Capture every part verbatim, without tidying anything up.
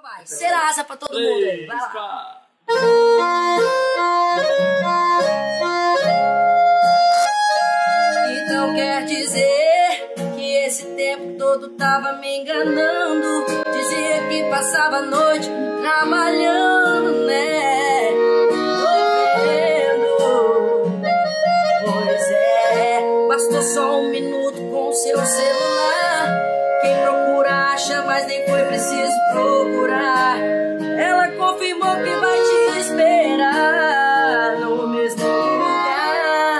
vai. Serasa pra todo mundo aí. Vai lá. Então quer dizer que esse tempo todo tava me enganando. Dizia que passava a noite trabalhando, né? Tô vendo. Pois é, bastou só um minuto com o seu celular. Quem procura acha, mas nem foi preciso procurar. Ela confirmou que vai te esperar no mesmo lugar.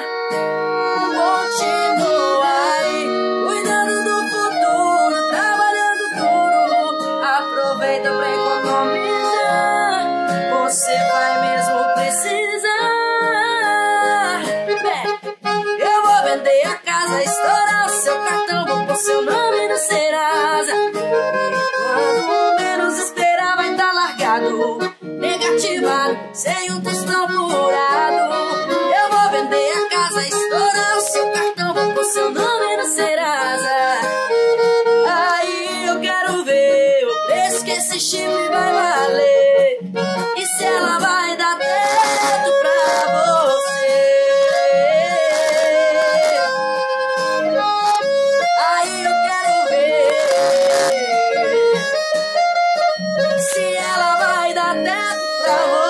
Continua aí, cuidando do futuro, trabalhando duro. Aproveita pra economizar. Você vai mesmo precisar. É, eu vou vender a casa, estourar o seu cartão, vou pôr seu nome no Serasa. E quando menos esperar vai estar largado, negativado, sem um tostão furado. Eu vou vender a casa, estourar o seu cartão, vou pôr seu nome no Serasa. Aí eu quero ver o preço que esse chifre vai valer, e se ela vai dar teto pra você. Aí eu quero ver se ela vai dar teto pra você.